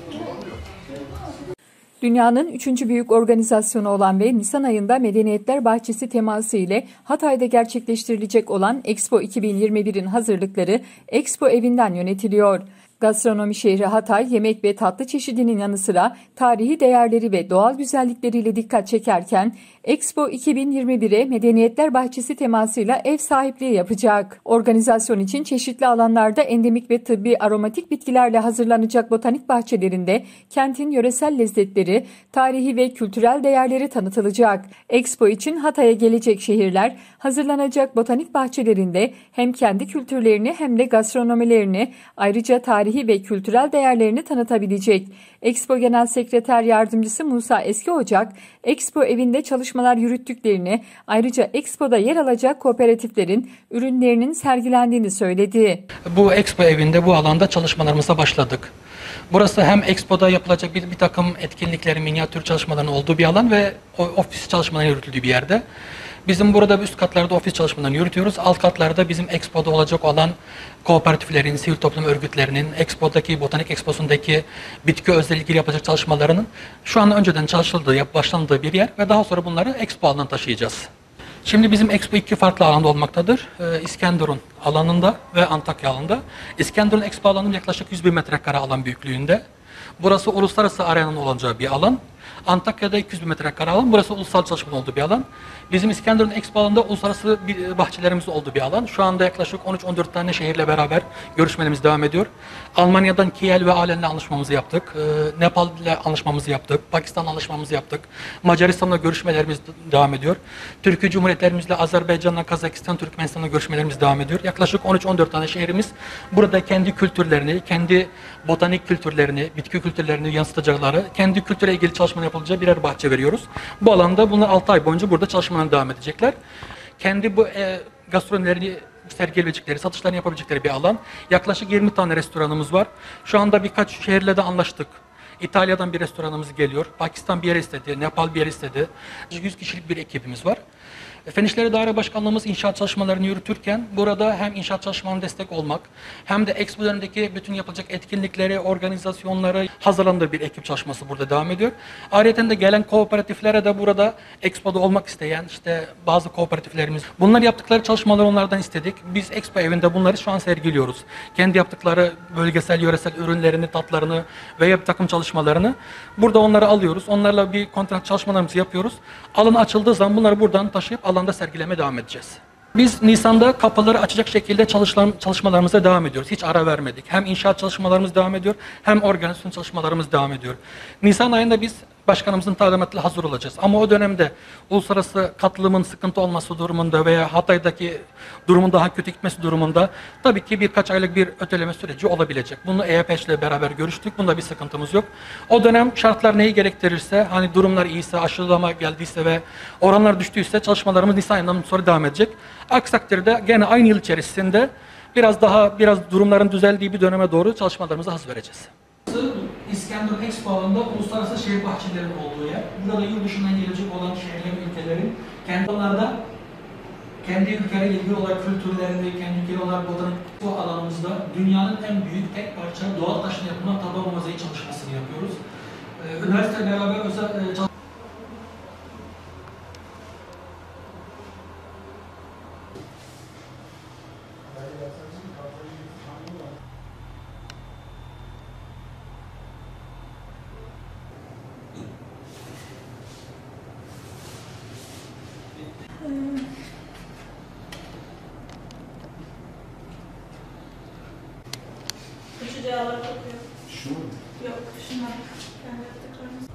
Dünyanın 3. büyük organizasyonu olan ve Nisan ayında Medeniyetler Bahçesi teması ile Hatay'da gerçekleştirilecek olan Expo 2021'in hazırlıkları Expo evinden yönetiliyor. Gastronomi şehri Hatay, yemek ve tatlı çeşidinin yanı sıra tarihi değerleri ve doğal güzellikleriyle dikkat çekerken, Expo 2021'e Medeniyetler Bahçesi temasıyla ev sahipliği yapacak. Organizasyon için çeşitli alanlarda endemik ve tıbbi aromatik bitkilerle hazırlanacak botanik bahçelerinde kentin yöresel lezzetleri, tarihi ve kültürel değerleri tanıtılacak. Expo için Hatay'a gelecek şehirler, hazırlanacak botanik bahçelerinde hem kendi kültürlerini hem de gastronomilerini, ayrıca tarihi ve kültürel değerlerini tanıtabilecek. Expo Genel Sekreter Yardımcısı Musa Eskiocak, Expo evinde çalışmalar yürüttüklerini, ayrıca Expo'da yer alacak kooperatiflerin ürünlerinin sergilendiğini söyledi. Bu Expo evinde bu alanda çalışmalarımıza başladık. Burası hem Expo'da yapılacak bir takım etkinliklerin, minyatür çalışmalarının olduğu bir alan ve ofis çalışmalarının yürütüldüğü bir yerde. Bizim burada üst katlarda ofis çalışmalarını yürütüyoruz. Alt katlarda bizim Expo'da olacak olan kooperatiflerin, sivil toplum örgütlerinin, Expo'daki, Botanik Expo'sundaki bitki özel ilgili yapacak çalışmalarının şu an önceden çalışıldığı, başlandığı bir yer ve daha sonra bunları Expo alanına taşıyacağız. Şimdi bizim Expo iki farklı alanda olmaktadır. İskenderun alanında ve Antakya alanında. İskenderun Expo alanının yaklaşık 100 bin metrekare alan büyüklüğünde. Burası uluslararası arenanın olacağı bir alan. Antakya'da 200 bin metrekare alan. Burası ulusal çalışmanın olduğu bir alan. Bizim İskenderun Expo alanında uluslararası bahçelerimiz olduğu bir alan. Şu anda yaklaşık 13-14 tane şehirle beraber görüşmelerimiz devam ediyor. Almanya'dan Kiel ve Alen'le anlaşmamızı yaptık. Nepal ile anlaşmamızı yaptık. Pakistan'la anlaşmamızı yaptık. Macaristan'la görüşmelerimiz devam ediyor. Türkiye Cumhuriyetlerimizle Azerbaycan'la, Kazakistan, Türkmenistan'la görüşmelerimiz devam ediyor. Yaklaşık 13-14 tane şehrimiz burada kendi kültürlerini, kendi botanik kültürlerini, bitki kültürlerini yansıtacakları, kendi kültüre ilgili çalışmalar yapılacağı birer bahçe veriyoruz. Bu alanda bunlar 6 ay boyunca burada çalışmalarına devam edecekler. Kendi bu gastronomilerini sergileyebilecekleri, satışlarını yapabilecekleri bir alan. Yaklaşık 20 tane restoranımız var. Şu anda birkaç şehirle de anlaştık. İtalya'dan bir restoranımız geliyor. Pakistan bir yer istedi, Nepal bir yer istedi. 100 kişilik bir ekibimiz var. Fen İşleri Daire Başkanlığımız inşaat çalışmalarını yürütürken burada hem inşaat çalışmalarına destek olmak hem de Expo dönemindeki bütün yapılacak etkinlikleri, organizasyonları hazırlandığı bir ekip çalışması burada devam ediyor. Ayrıca de gelen kooperatiflere de burada Expo'da olmak isteyen işte bazı kooperatiflerimiz. Bunlar yaptıkları çalışmaları onlardan istedik. Biz Expo evinde bunları şu an sergiliyoruz. Kendi yaptıkları bölgesel, yöresel ürünlerini, tatlarını veya bir takım çalışmalarını burada onları alıyoruz. Onlarla bir kontrat çalışmalarımızı yapıyoruz. Alan açıldığı zaman bunları buradan taşıyıp alanda sergileme devam edeceğiz. Biz Nisan'da kapıları açacak şekilde çalışmalarımıza devam ediyoruz. Hiç ara vermedik. Hem inşaat çalışmalarımız devam ediyor, hem organizasyon çalışmalarımız devam ediyor. Nisan ayında biz başkanımızın talimatıyla hazır olacağız. Ama o dönemde uluslararası katılımın sıkıntı olması durumunda veya Hatay'daki durumun daha kötü gitmesi durumunda tabii ki birkaç aylık bir öteleme süreci olabilecek. Bunu EYPEŞ ile beraber görüştük. Bunda bir sıkıntımız yok. O dönem şartlar neyi gerektirirse, hani durumlar iyiyse, aşılama geldiyse ve oranlar düştüyse çalışmalarımız Nisan ayından sonra devam edecek. Aksi takdirde gene aynı yıl içerisinde biraz durumların düzeldiği bir döneme doğru çalışmalarımıza hız vereceğiz. İskenderun Expo alanında uluslararası şehir bahçelerinin olduğu yer. Burada yurt dışından gelecek olan şehirlerin, ülkelerin kendi alanlarda kendi ülkeyle ilgili olarak kültürlerini, kendi ülkeyle olarak botanik bu alanımızda dünyanın en büyük tek parça doğal taşla yapılan tabak mozaiği çalışmasını yapıyoruz. Üniversiteyle beraber özel Uçucu yağlar kokuyor. Şu mu? Yok, şunlar. Ben yaptıklarımız.